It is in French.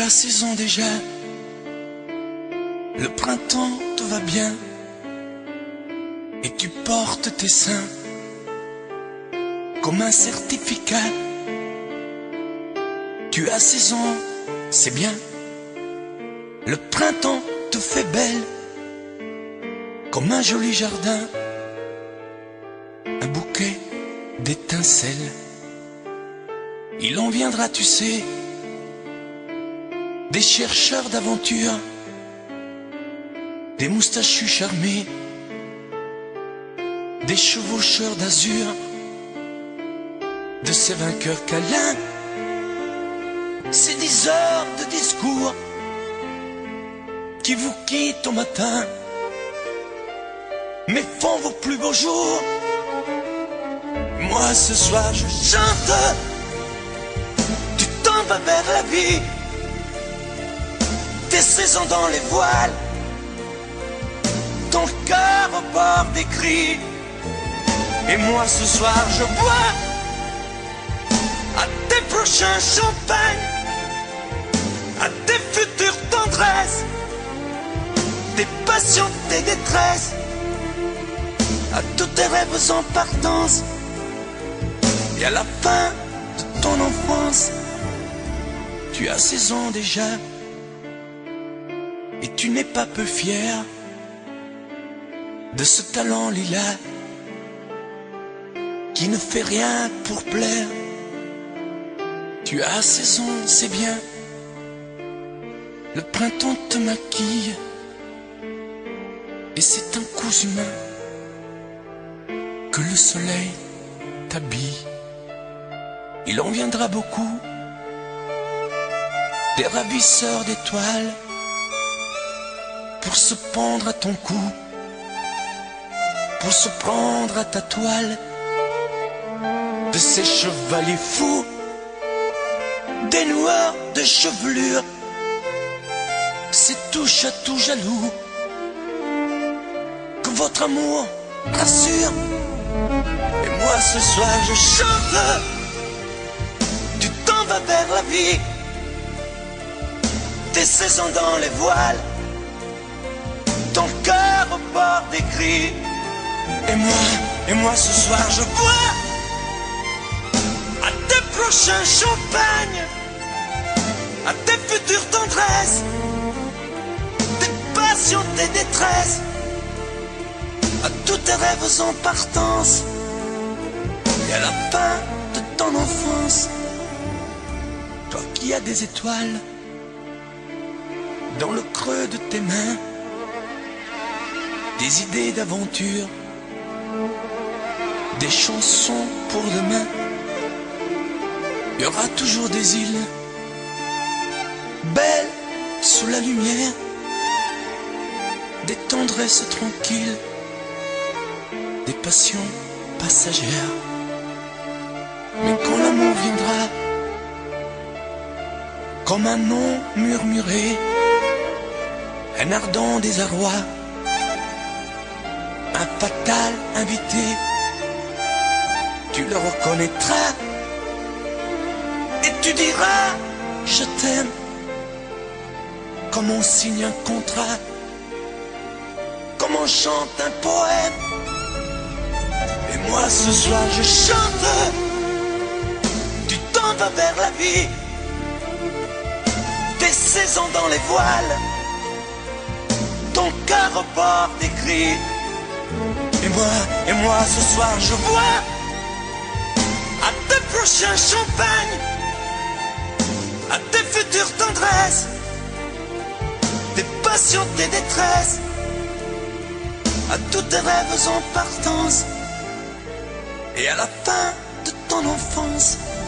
as 16 ans déjà, le printemps te va bien, et tu portes tes seins comme un certificat. Tu as 16 ans, c'est bien, le printemps te fait belle, comme un joli jardin, un bouquet d'étincelles. Il en viendra, tu sais, des chercheurs d'aventure, des moustachus charmés, des chevaucheurs d'azur, de ces vainqueurs câlins. Ces 10 heures de discours qui vous quittent au matin, mais font vos plus beaux jours. Moi ce soir je chante, tu t'en vas vers la vie, tes 16 ans dans les voiles, ton cœur au bord des cris. Et moi ce soir je bois à tes prochains champagnes, à tes futures tendresses, tes passions, tes détresses, à tous tes rêves en partance. Et à la fin de ton enfance, tu as 16 ans déjà, et tu n'es pas peu fier de ce talent lilas qui ne fait rien pour plaire. Tu as 16 ans, c'est bien, le printemps te maquille, et c'est un coup humain que le soleil t'habille. Il en viendra beaucoup, des ravisseurs d'étoiles, pour se pendre à ton cou, pour se prendre à ta toile, de ces chevaliers fous, des noirs de chevelure, ces touches à tout jaloux, que votre amour rassure. Et moi ce soir je chante, tu t'en vas vers la vie, tes 16 ans dans les voiles, ton cœur au bord des cris. Et moi ce soir je bois à tes prochains champagnes, à tes futures tendresses, tes passions, tes détresses, à tous tes rêves en partance. Et à la fin de ton enfance, toi qui as des étoiles dans le creux de tes mains, des idées d'aventure, des chansons pour demain. Il y aura toujours des îles belles sous la lumière, des tendresses tranquilles, des passions passagères. Mais quand l'amour viendra, comme un nom murmuré, un ardent désarroi, un fatal invité, tu le reconnaîtras et tu diras je t'aime, comme on signe un contrat, comme on chante un poème. Et moi ce soir je chante, tu t'en vas vers la vie, tes 16 ans dans les voiles, ton cœur au bord des cris. Et moi ce soir je bois à tes prochains champagnes, à tes futures tendresses, tes passions, tes détresses, à tous tes rêves en partance. Et à la fin de ton enfance,